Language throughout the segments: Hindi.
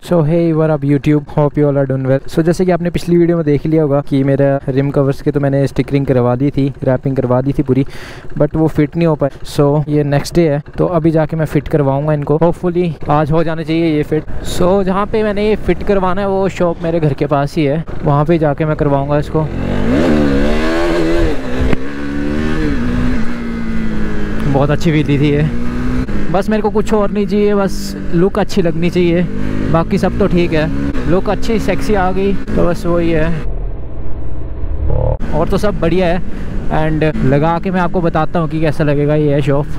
So hey what up YouTube, hope you all are doing well. So जैसे कि आपने पिछली वीडियो में देख लिया होगा कि मेरा रिम कवर्स के तो मैंने स्टिकरिंग करवा दी थी, रैपिंग करवा दी थी पूरी, बट वो फिट नहीं हो पाए। सो ये नेक्स्ट डे है, तो अभी जाके मैं फ़िट करवाऊँगा इनको। होपफुली आज हो जाना चाहिए ये फ़िट। सो जहाँ पे मैंने ये फ़िट करवाना है वो शॉप मेरे घर के पास ही है, वहाँ पर जाके मैं करवाऊँगा इसको। बहुत अच्छी वीली थी ये, बस मेरे को कुछ और नहीं चाहिए, बस लुक अच्छी लगनी चाहिए, बाकी सब तो ठीक है। लुक अच्छी सेक्सी आ गई तो बस वही है, और तो सब बढ़िया है। एंड लगा के मैं आपको बताता हूँ कि कैसा लगेगा ये है शॉप।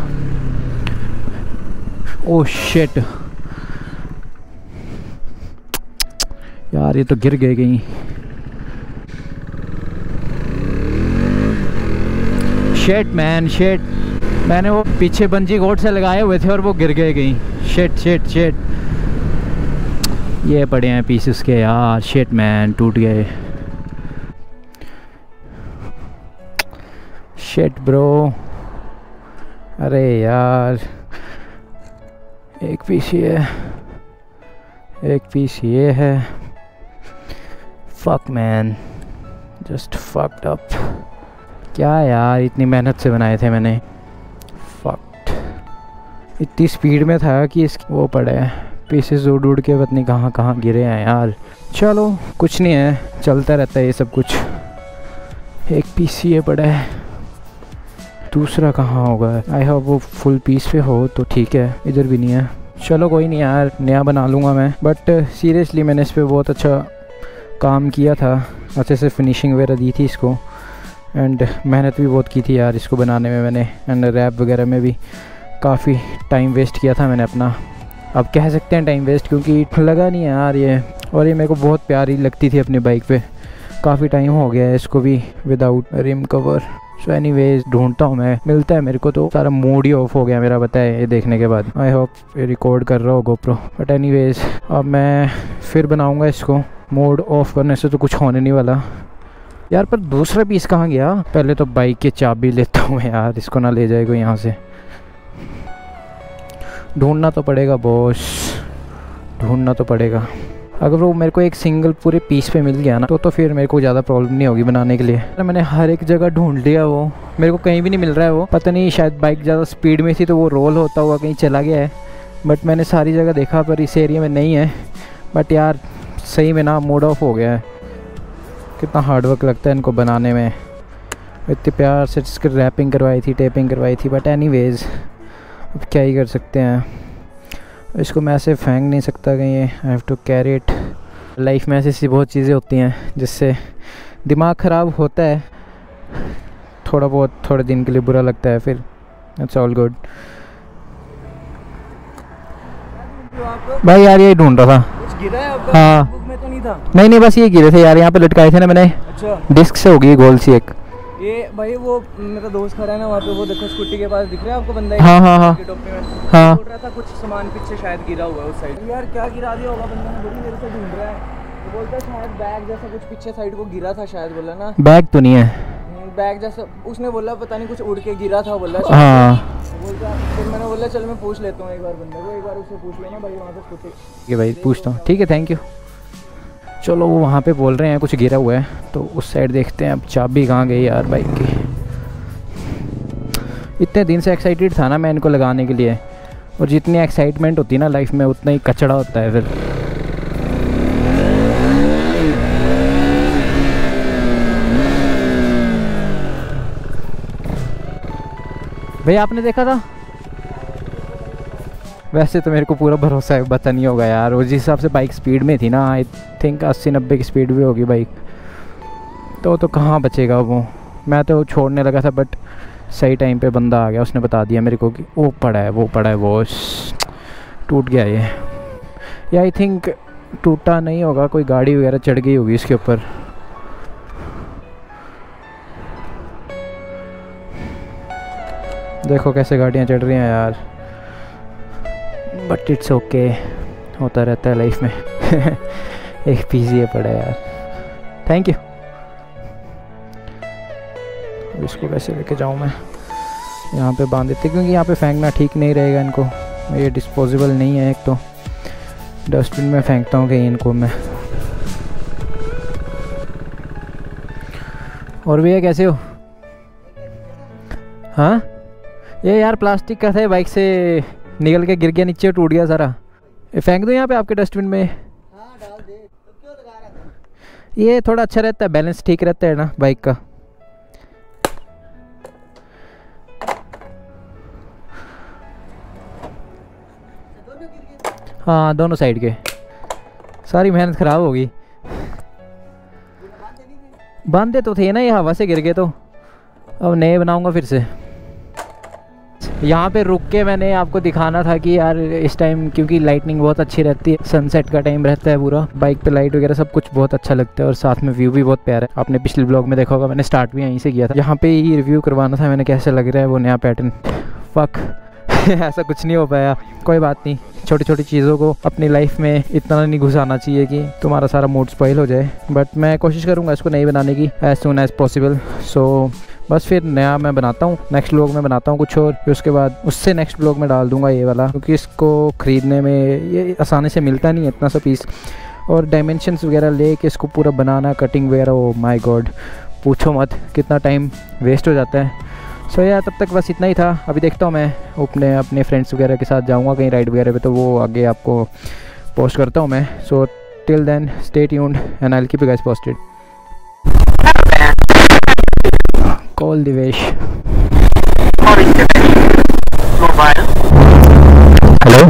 ओह शिट यार, ये तो गिर गए कहीं। शिट मैन शिट, मैंने वो पीछे बंजी कोट से लगाए हुए थे और वो गिर गए कहीं। शिट शिट शिट, ये पड़े हैं पीसेस के यार। शिट मैन, टूट गए। शिट ब्रो, अरे यार, एक पीस ये है, एक पीस ये है। Fuck man, just fucked up. क्या यार, इतनी मेहनत से बनाए थे मैंने। इतनी स्पीड में था कि वो पड़े पीसेस उड़ उड़ के पता नहीं कहाँ कहाँ गिरे हैं यार। चलो कुछ नहीं है, चलता रहता है ये सब कुछ। एक पीस ये पड़ा है, दूसरा कहाँ होगा? आई होप वो फुल पीस पे हो तो ठीक है, इधर भी नहीं है। चलो कोई नहीं यार, नया बना लूँगा मैं। बट सीरियसली मैंने इस पर बहुत अच्छा काम किया था, अच्छे से फिनिशिंग वगैरह दी थी इसको, एंड मेहनत भी बहुत की थी यार इसको बनाने में मैंने। एंड रैप वगैरह में भी काफ़ी टाइम वेस्ट किया था मैंने अपना। अब कह सकते हैं टाइम वेस्ट, क्योंकि लगा नहीं है यार ये, और ये मेरे को बहुत प्यारी लगती थी अपनी बाइक पे। काफ़ी टाइम हो गया है इसको भी without rim cover. So anyways ढूंढता हूँ मैं, मिलता है मेरे को तो। सारा मूड ही ऑफ हो गया मेरा, बताए ये देखने के बाद। आई होप ये रिकॉर्ड कर रहा हो GoPro, बट एनीवेज अब मैं फिर बनाऊँगा इसको। मूड ऑफ करने से तो कुछ होने नहीं वाला यार। पर दूसरा पीस कहाँ गया? पहले तो बाइक की चाबी लेता हूँ यार, इसको ना ले जाएगा यहाँ से। ढूंढना तो पड़ेगा बॉस, ढूंढना तो पड़ेगा। अगर वो मेरे को एक सिंगल पूरे पीस पे मिल गया ना तो फिर मेरे को ज़्यादा प्रॉब्लम नहीं होगी बनाने के लिए। मैंने हर एक जगह ढूंढ लिया, वो मेरे को कहीं भी नहीं मिल रहा है। वो पता नहीं, शायद बाइक ज़्यादा स्पीड में थी तो वो रोल होता हुआ कहीं चला गया है। बट मैंने सारी जगह देखा पर इस एरिया में नहीं है। बट यार सही में ना मूड ऑफ हो गया है। कितना हार्डवर्क लगता है इनको बनाने में, इतने प्यार से इसकी रैपिंग करवाई थी, टेपिंग करवाई थी। बट एनीवेज अब क्या ही कर सकते हैं, इसको मैं ऐसे फेंक नहीं सकता कहीं। I have to carry it. Life में ऐसी बहुत चीज़ें होती हैं जिससे दिमाग ख़राब होता है थोड़ा बहुत, थोड़े दिन के लिए बुरा लगता है, फिर इट्स ऑल गुड। भाई यार यही ढूंढ रहा था। कुछ गिरा है आपका? हाँ, बुक में तो नहीं था। नहीं बस ये गिरे थे यार, यहाँ पे लटकाए थे ना मैंने। अच्छा, डिस्क से होगी गोल सी एक। ये भाई वो मेरा दोस्त खड़ा है ना वहाँ पे, वो देखो स्कूटी के पास दिख रहा है आपको बंदा? हाँ हाँ हाँ हाँ, बोल रहा था कुछ सामान पीछे शायद गिरा हुआ है उस साइड। यार क्या गिरा दिया होगा बंदा ने, बड़ी देर से ढूंढ रहा है। तो बोलता है शायद बैग जैसा कुछ पीछे साइड को गिरा था शायद, बोला ना। बैग तो नहीं है, बैग जैसा उसने बोला, पता नहीं कुछ उड़ के गिरा था बोला। हाँ बोलता, फिर मैंने बोला चल मैं पूछ लेता हूँ एक बार बंदे को, एक बार उससे पूछ लेना भाई वहाँ से स्कूटी। ठीक है भाई, पूछता हूँ। ठीक है, थैंक यू। चलो वो वहाँ पे बोल रहे हैं कुछ गिरा हुआ है, तो उस साइड देखते हैं। अब चाबी कहाँ गई यार बाइक की? इतने दिन से एक्साइटेड था ना मैं इनको लगाने के लिए, और जितनी एक्साइटमेंट होती है ना लाइफ में उतना ही कचड़ा होता है फिर। भैया आपने देखा था? वैसे तो मेरे को पूरा भरोसा है पता नहीं होगा यार, वो जिस हिसाब से बाइक स्पीड में थी ना, आई थिंक 80-90 की स्पीड भी होगी बाइक, तो कहाँ बचेगा वो। मैं तो छोड़ने लगा था, बट सही टाइम पे बंदा आ गया, उसने बता दिया मेरे को कि वो पड़ा है वो टूट गया ये आई थिंक टूटा नहीं होगा, कोई गाड़ी वगैरह चढ़ गई होगी इसके ऊपर। देखो कैसे गाड़ियाँ चढ़ रही हैं यार, बट इट्स ओके, होता रहता है लाइफ में। एक पीस ये पड़ा है यार, थैंक यू। इसको कैसे लेके जाऊँ मैं? यहाँ पे बांध देते, क्योंकि यहाँ पे फेंकना ठीक नहीं रहेगा इनको, ये डिस्पोजेबल नहीं है एक तो। डस्टबिन में फेंकता हूँ कहीं इनको मैं। और भैया कैसे हो? हाँ ये यार प्लास्टिक का था, बाइक से निकल के गिर गया नीचे, टूट गया सारा। ये फेंक दो यहाँ पे आपके डस्टबिन में। हाँ डाल दे। तो क्यों लगा रहा था? ये थोड़ा अच्छा रहता है, बैलेंस ठीक रहता है ना बाइक का। दोनों गिर गए? हाँ दोनों साइड के, सारी मेहनत ख़राब हो गई। बांधे तो थे ना, ये हवा से गिर गए तो अब नए बनाऊंगा फिर से। यहाँ पे रुक के मैंने आपको दिखाना था कि यार इस टाइम क्योंकि लाइटनिंग बहुत अच्छी रहती है, सनसेट का टाइम रहता है पूरा, बाइक पे लाइट वगैरह सब कुछ बहुत अच्छा लगता है और साथ में व्यू भी बहुत प्यारा है। आपने पिछले ब्लॉग में देखा होगा, मैंने स्टार्ट भी यहीं से किया था। यहाँ पे ही रिव्यू करवाना था मैंने, कैसे लग रहा है वो नया पैटर्न। फक ऐसा कुछ नहीं हो पाया, कोई बात नहीं। छोटी छोटी चीज़ों को अपनी लाइफ में इतना नहीं घुसाना चाहिए कि तुम्हारा सारा मूड स्पॉइल हो जाए, बट मैं कोशिश करूँगा इसको नहीं बनाने की as soon as possible. So बस फिर नया मैं बनाता हूँ, नेक्स्ट ब्लॉग में बनाता हूँ कुछ और, फिर उसके बाद उससे नेक्स्ट ब्लॉग में डाल दूँगा ये वाला, क्योंकि इसको ख़रीदने में ये आसानी से मिलता नहीं है इतना सा पीस, और डायमेंशंस वगैरह ले के इसको पूरा बनाना, कटिंग वगैरह, ओ माय गॉड पूछो मत कितना टाइम वेस्ट हो जाता है। सो यार तब तक बस इतना ही था। अभी देखता हूँ मैं अपने फ्रेंड्स वगैरह के साथ जाऊँगा कहीं राइड वगैरह पे, तो वो आगे आपको पोस्ट करता हूँ मैं। So till then stay tuned and I will keep you guys posted. Call Divesh. Hello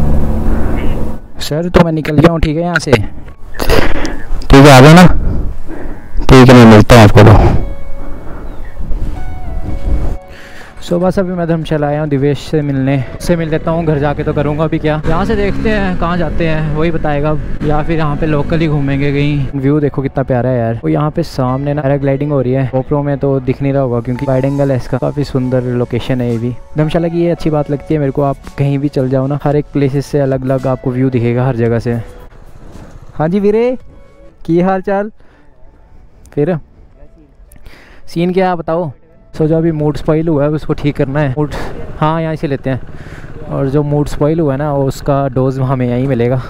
sir, तो मैं निकल गया हूँ, ठीक है यहाँ से? ठीक है आ जाओ ना। ठीक है मैं मिलता हूँ आपको। तो सो बस अभी मैं धर्मशाला आया हूँ दिवेश से मिल लेता हूँ, घर जाके तो करूँगा अभी क्या। यहाँ से देखते हैं कहाँ जाते हैं, वही बताएगा, या फिर यहाँ पे लोकल ही घूमेंगे कहीं। व्यू देखो कितना प्यारा है यार। वो यहाँ पे सामने ना पैराग्लाइडिंग हो रही है, गोप्रो में तो दिख नहीं रहा होगा क्योंकि वाइड एंगल है इसका। काफ़ी सुंदर लोकेशन है ये भी। धर्मशाला की ये अच्छी बात लगती है मेरे को, आप कहीं भी चल जाओ ना, हर एक प्लेसेस से अलग अलग आपको व्यू दिखेगा हर जगह से। हाँ जी वीरे, की हाल चाल? फिर सीन क्या बताओ? सो जो अभी मूड स्पॉइल हुआ है उसको ठीक करना है। मूड हाँ यहाँ से लेते हैं, और जो मूड स्पॉइल हुआ है ना उसका डोज हमें यहीं मिलेगा।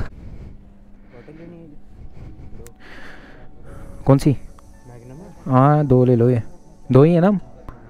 कौन सी? हाँ 2 ले लो, ये 2 ही है ना।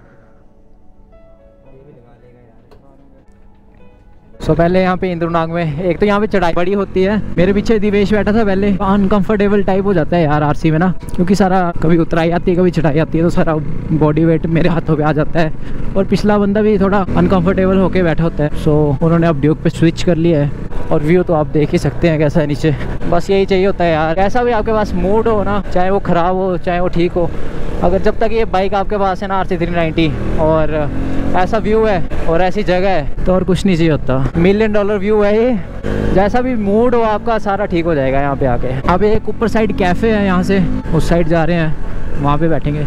सो पहले यहाँ पे इंद्रनाग में एक तो यहाँ पे चढ़ाई बड़ी होती है। मेरे पीछे दिवेश बैठा था पहले, अनकंफर्टेबल टाइप हो जाता है यार आरसी में ना, क्योंकि सारा कभी उतराई आती है कभी चढ़ाई आती है, तो सारा बॉडी वेट मेरे हाथों पे आ जाता है, और पिछला बंदा भी थोड़ा अनकंफर्टेबल होके बैठा होता है। सो उन्होंने अब ड्यूक पे स्विच कर लिया है, और व्यू तो आप देख ही सकते हैं कैसा है नीचे। बस यही चाहिए होता है यार, कैसा भी आपके पास मूड हो ना, चाहे वो ख़राब हो चाहे वो ठीक हो, अगर जब तक ये बाइक आपके पास है ना RC 390 और ऐसा व्यू है और ऐसी जगह है, तो और कुछ नहीं चाहिए होता। $1 मिलियन व्यू है ये, जैसा भी मूड हो आपका सारा ठीक हो जाएगा यहाँ पे आके। अब एक ऊपर साइड कैफ़े है, यहाँ से उस साइड जा रहे हैं, वहाँ पे बैठेंगे।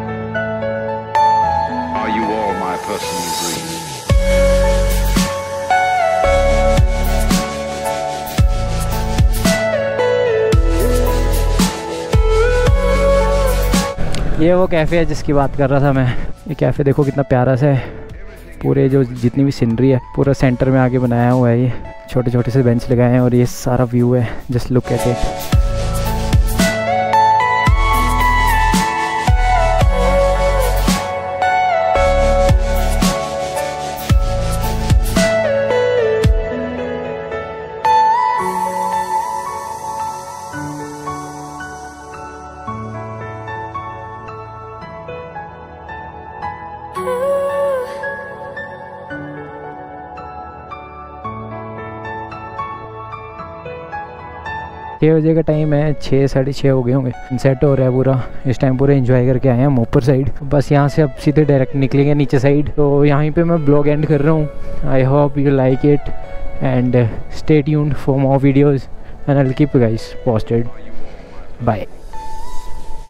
ये वो कैफ़े है जिसकी बात कर रहा था मैं। ये कैफ़े देखो कितना प्यारा सा है, पूरे जो जितनी भी सीनरी है पूरा सेंटर में आके बनाया हुआ है। ये छोटे छोटे से बेंच लगाए हैं और ये सारा व्यू है, जस्ट लुक एट इट। छः बजे का टाइम है, 6 साढ़े 6 हो गए होंगे। सनसेट हो रहा है पूरा, इस टाइम पूरा एंजॉय करके आए हैं हम ऊपर साइड। बस यहाँ से अब सीधे डायरेक्ट निकलेंगे नीचे साइड। तो यहीं पे मैं ब्लॉग एंड कर रहा हूँ। I hope you like it and stay tuned for more videos and I will keep you guys posted. Bye.